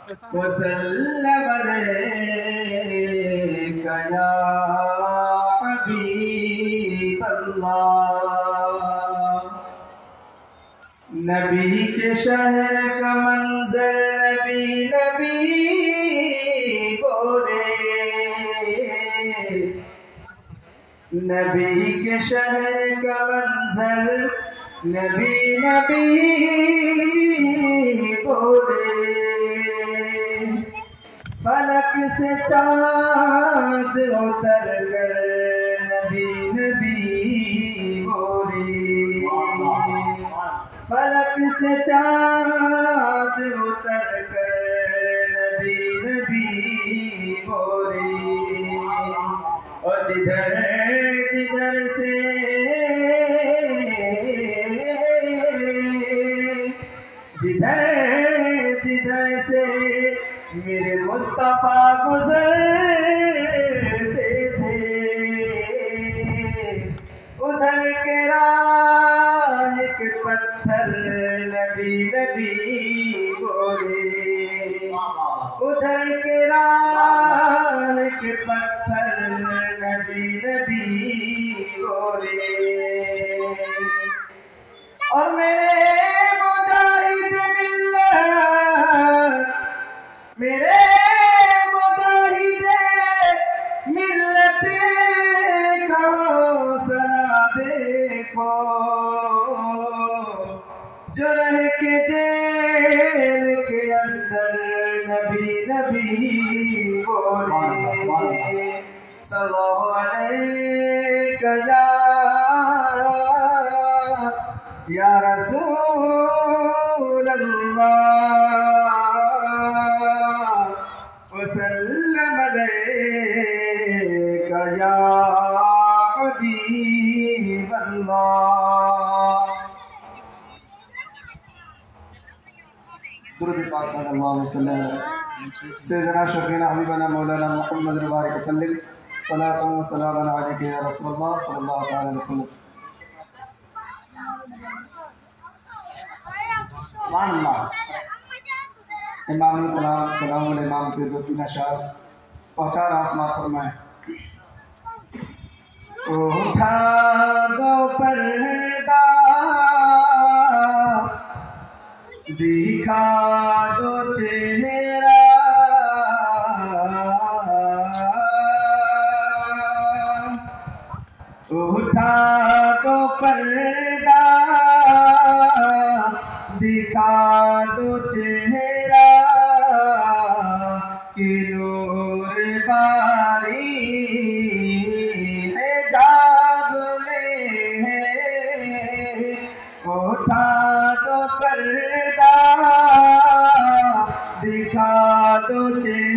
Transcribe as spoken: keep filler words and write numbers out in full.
वसल्लम अलैका या हबीबल्लाह। नबी के शहर का मंजर नबी नबी बोले, नबी के शहर का मंजर नबी नबी बोले। फलक से चाँद उतर कर नबी नबी बोले, फलक से चाँद उतर कर नबी नबी बोले। और जिधर जिधर से जिधर जिधर से मेरे मुस्तफा गुजरते थे, उधर के राह के पत्थर नबी नबी बोले, उधर के राह के पत्थर नबी नबी बोले। और मेरे मुजाहिद मिल्लत, मेरे मुजाहिद मिल्लत का हौसला देखो, जो रह के जेल के अंदर नबी नबी बोले। सल्लल्लाहु अलैका या या रसूल अल्लाह, वसल्लम अलैका या हबीबल्लाह। दुरूद पाक सल्लल्लाहु अलैहि वसल्लम सैयदना शफीना हबीबना मौलाना मुहम्मद बारिक वसल्लम सलातु व सलामन अलैका या रसूलल्लाह सल्लल्लाहु अलैहि वसल्लम। इमाम कलाम कलाम इमाम के दो तीन अशार पहुँचा आसमां फरमाए। उठा दो पर्दा दिखा दो चेहरा, उठा दो पर्दा दिखा दो चेहरा, कि नूर बारी है जाग में है। उठा दो पर्दा दिखा दो चेहरा,